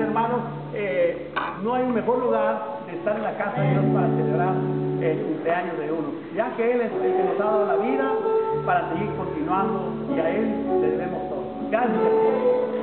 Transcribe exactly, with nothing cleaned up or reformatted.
hermanos, eh, no hay un mejor lugar de estar en la casa de Dios para celebrar el cumpleaños de uno, ya que Él es el que nos ha dado la vida para seguir continuando y a Él le debemos todo. Gracias, hermanos.